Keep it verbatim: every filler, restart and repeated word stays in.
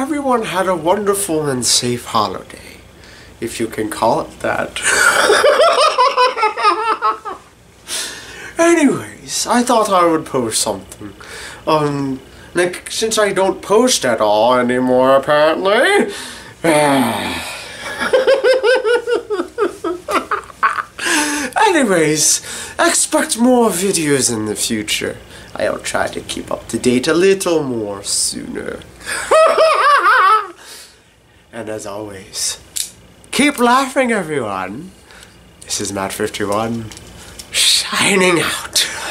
everyone had a wonderful and safe holiday, if you can call it that. Anyways, I thought I would post something. Um, like, since I don't post at all anymore, apparently. Anyways, expect more videos in the future. I'll try to keep up to date a little more sooner. And as always, keep laughing, everyone. This is Matt fifty-one, shining out.